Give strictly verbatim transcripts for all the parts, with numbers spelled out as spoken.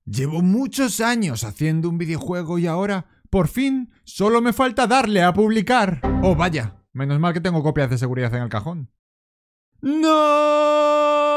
Llevo muchos años haciendo un videojuego y ahora, por fin, solo me falta darle a publicar. Oh, vaya, menos mal que tengo copias de seguridad en el cajón. ¡No!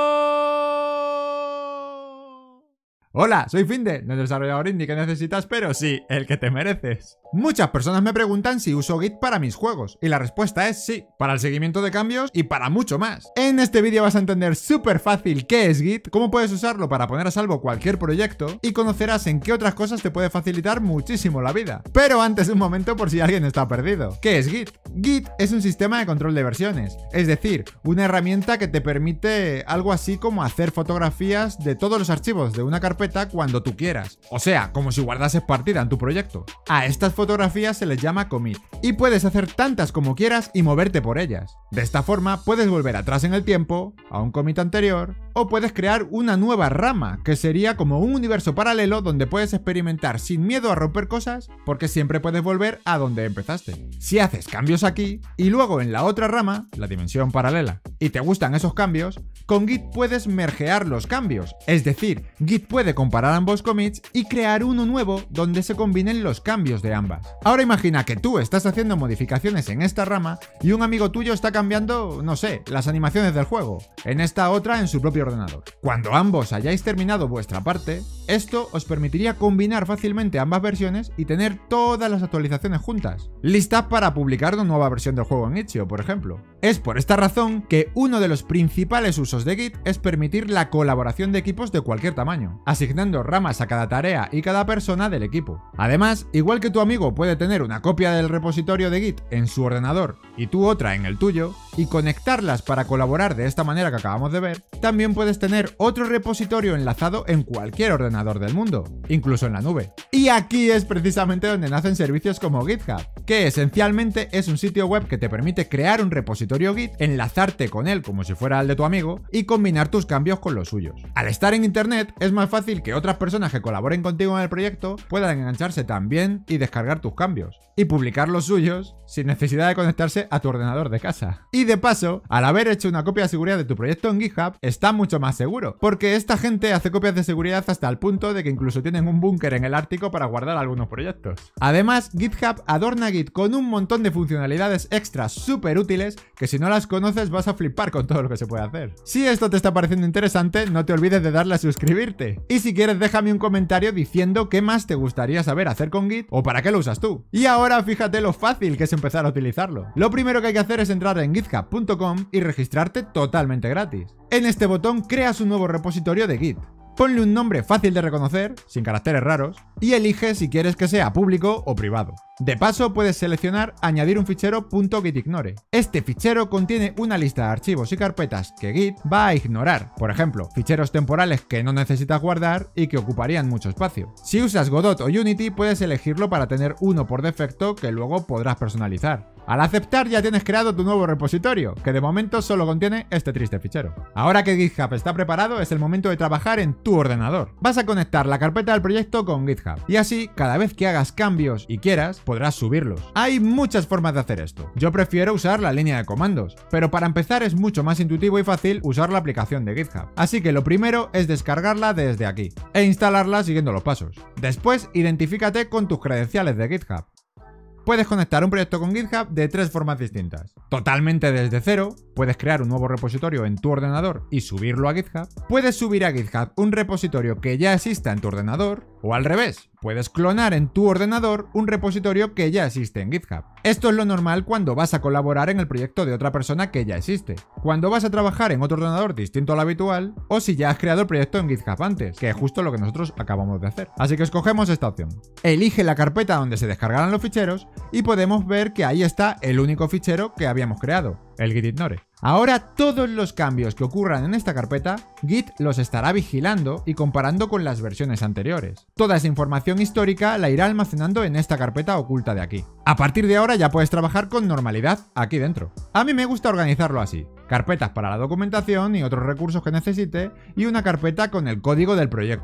Hola, soy Finde, no el desarrollador indie que necesitas, pero sí, el que te mereces. Muchas personas me preguntan si uso Git para mis juegos, y la respuesta es sí, para el seguimiento de cambios y para mucho más. En este vídeo vas a entender súper fácil qué es Git, cómo puedes usarlo para poner a salvo cualquier proyecto, y conocerás en qué otras cosas te puede facilitar muchísimo la vida. Pero antes un momento por si alguien está perdido. ¿Qué es Git? Git es un sistema de control de versiones, es decir, una herramienta que te permite algo así como hacer fotografías de todos los archivos de una carpeta cuando tú quieras, o sea, como si guardases partida en tu proyecto. A estas fotografías se les llama commit, y puedes hacer tantas como quieras y moverte por ellas. De esta forma puedes volver atrás en el tiempo, a un commit anterior, o puedes crear una nueva rama, que sería como un universo paralelo donde puedes experimentar sin miedo a romper cosas, porque siempre puedes volver a donde empezaste. Si haces cambios aquí, y luego en la otra rama, la dimensión paralela, y te gustan esos cambios, con Git puedes mergear los cambios, es decir, Git puede comparar ambos commits y crear uno nuevo donde se combinen los cambios de ambas. Ahora imagina que tú estás haciendo modificaciones en esta rama y un amigo tuyo está cambiando, no sé, las animaciones del juego, en esta otra en su propio ordenador. Cuando ambos hayáis terminado vuestra parte, esto os permitiría combinar fácilmente ambas versiones y tener todas las actualizaciones juntas, listas para publicar una nueva versión del juego en Itch.io, por ejemplo. Es por esta razón que uno de los principales usos de Git es permitir la colaboración de equipos de cualquier tamaño, asignando ramas a cada tarea y cada persona del equipo. Además, igual que tu amigo puede tener una copia del repositorio de Git en su ordenador y tú otra en el tuyo, y conectarlas para colaborar de esta manera que acabamos de ver, también puedes tener otro repositorio enlazado en cualquier ordenador del mundo, incluso en la nube. Y aquí es precisamente donde nacen servicios como GitHub, que esencialmente es un sitio web que te permite crear un repositorio Git, enlazarte con él como si fuera el de tu amigo y combinar tus cambios con los suyos. Al estar en internet es más fácil que otras personas que colaboren contigo en el proyecto puedan engancharse también y descargar tus cambios, y publicar los suyos sin necesidad de conectarse a tu ordenador de casa. Y de paso, al haber hecho una copia de seguridad de tu proyecto en GitHub, está mucho más seguro, porque esta gente hace copias de seguridad hasta el punto de que incluso tienen un búnker en el Ártico para guardar algunos proyectos. Además, GitHub adorna Git con un montón de funcionalidades extras súper útiles que si no las conoces vas a flipar con todo lo que se puede hacer. Si esto te está pareciendo interesante, no te olvides de darle a suscribirte. Y si quieres, déjame un comentario diciendo qué más te gustaría saber hacer con Git o para qué lo usas tú. Y ahora fíjate lo fácil que es empezar a utilizarlo. Lo primero que hay que hacer es entrar en github punto com y registrarte totalmente gratis. En este botón creas un nuevo repositorio de Git. Ponle un nombre fácil de reconocer, sin caracteres raros, y elige si quieres que sea público o privado. De paso, puedes seleccionar añadir un fichero .gitignore. Este fichero contiene una lista de archivos y carpetas que Git va a ignorar, por ejemplo, ficheros temporales que no necesitas guardar y que ocuparían mucho espacio. Si usas Godot o Unity, puedes elegirlo para tener uno por defecto que luego podrás personalizar. Al aceptar ya tienes creado tu nuevo repositorio, que de momento solo contiene este triste fichero. Ahora que GitHub está preparado, es el momento de trabajar en tu ordenador. Vas a conectar la carpeta del proyecto con GitHub, y así, cada vez que hagas cambios y quieras, podrás subirlos. Hay muchas formas de hacer esto. Yo prefiero usar la línea de comandos, pero para empezar es mucho más intuitivo y fácil usar la aplicación de GitHub. Así que lo primero es descargarla desde aquí, e instalarla siguiendo los pasos. Después, identifícate con tus credenciales de GitHub. Puedes conectar un proyecto con GitHub de tres formas distintas. Totalmente desde cero, puedes crear un nuevo repositorio en tu ordenador y subirlo a GitHub. Puedes subir a GitHub un repositorio que ya exista en tu ordenador, o al revés, puedes clonar en tu ordenador un repositorio que ya existe en GitHub. Esto es lo normal cuando vas a colaborar en el proyecto de otra persona que ya existe, cuando vas a trabajar en otro ordenador distinto al habitual, o si ya has creado el proyecto en GitHub antes, que es justo lo que nosotros acabamos de hacer. Así que escogemos esta opción. Elige la carpeta donde se descargarán los ficheros y podemos ver que ahí está el único fichero que habíamos creado, el gitignore. Ahora todos los cambios que ocurran en esta carpeta, Git los estará vigilando y comparando con las versiones anteriores. Toda esa información histórica la irá almacenando en esta carpeta oculta de aquí. A partir de ahora ya puedes trabajar con normalidad aquí dentro. A mí me gusta organizarlo así: carpetas para la documentación y otros recursos que necesite, y una carpeta con el código del proyecto.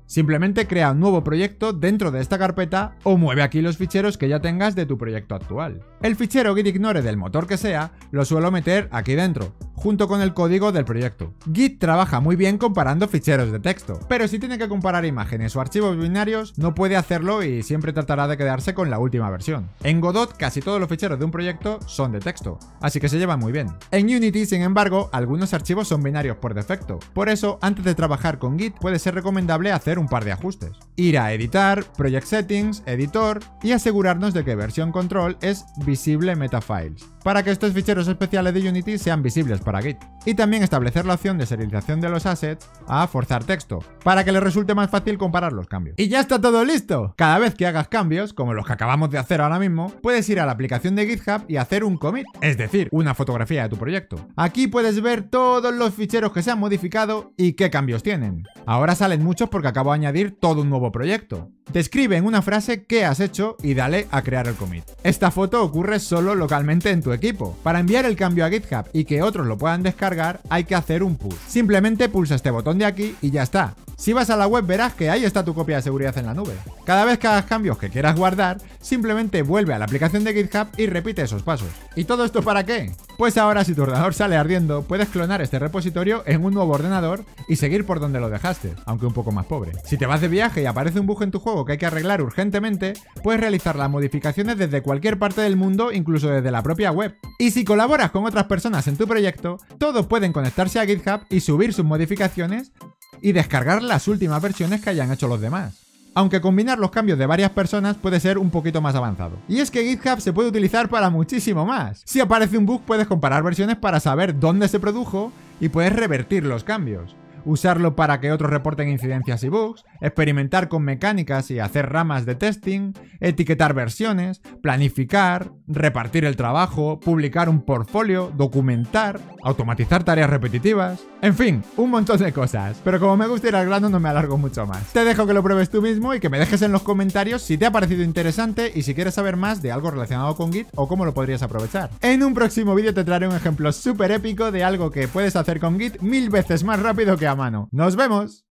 Simplemente crea un nuevo proyecto dentro de esta carpeta o mueve aquí los ficheros que ya tengas de tu proyecto actual. El fichero git ignore del motor que sea, lo suelo meter aquí dentro, junto con el código del proyecto. Git trabaja muy bien comparando ficheros de texto, pero si tiene que comparar imágenes o archivos binarios, no puede hacerlo y siempre tratará de quedarse con la última versión. En Godot casi todos los ficheros de un proyecto son de texto, así que se llevan muy bien. En Unity, sin embargo, algunos archivos son binarios por defecto, por eso antes de trabajar con Git puede ser recomendable hacer un par de ajustes. Ir a Editar, Project Settings, Editor y asegurarnos de que versión control es visible metafiles, para que estos ficheros especiales de Unity sean visibles para Git. Y también establecer la opción de serialización de los assets a forzar texto, para que le resulte más fácil comparar los cambios. ¡Y ya está todo listo! Cada vez que hagas cambios, como los que acabamos de hacer ahora mismo, puedes ir a la aplicación de GitHub y hacer un commit, es decir, una fotografía de tu proyecto. Aquí puedes ver todos los ficheros que se han modificado y qué cambios tienen. Ahora salen muchos porque acabo de añadir todo un nuevo proyecto. Describe en una frase qué has hecho y dale a crear el commit. Esta foto ocurre solo localmente en tu equipo. Para enviar el cambio a GitHub y que otros lo puedan descargar, hay que hacer un push. Simplemente pulsa este botón de aquí y ya está. Si vas a la web verás que ahí está tu copia de seguridad en la nube. Cada vez que hagas cambios que quieras guardar, simplemente vuelve a la aplicación de GitHub y repite esos pasos. ¿Y todo esto para qué? Pues ahora si tu ordenador sale ardiendo, puedes clonar este repositorio en un nuevo ordenador y seguir por donde lo dejaste, aunque un poco más pobre. Si te vas de viaje y aparece un bug en tu juego que hay que arreglar urgentemente, puedes realizar las modificaciones desde cualquier parte del mundo, incluso desde la propia web. Y si colaboras con otras personas en tu proyecto, todos pueden conectarse a GitHub y subir sus modificaciones y descargar las últimas versiones que hayan hecho los demás. Aunque combinar los cambios de varias personas puede ser un poquito más avanzado. Y es que GitHub se puede utilizar para muchísimo más. Si aparece un bug puedes comparar versiones para saber dónde se produjo y puedes revertir los cambios. Usarlo para que otros reporten incidencias y bugs, experimentar con mecánicas y hacer ramas de testing, etiquetar versiones, planificar, repartir el trabajo, publicar un portfolio, documentar, automatizar tareas repetitivas, en fin, un montón de cosas. Pero como me gusta ir al grano no me alargo mucho más. Te dejo que lo pruebes tú mismo y que me dejes en los comentarios si te ha parecido interesante y si quieres saber más de algo relacionado con Git o cómo lo podrías aprovechar. En un próximo vídeo te traeré un ejemplo súper épico de algo que puedes hacer con Git mil veces más rápido que a mano. ¡Nos vemos!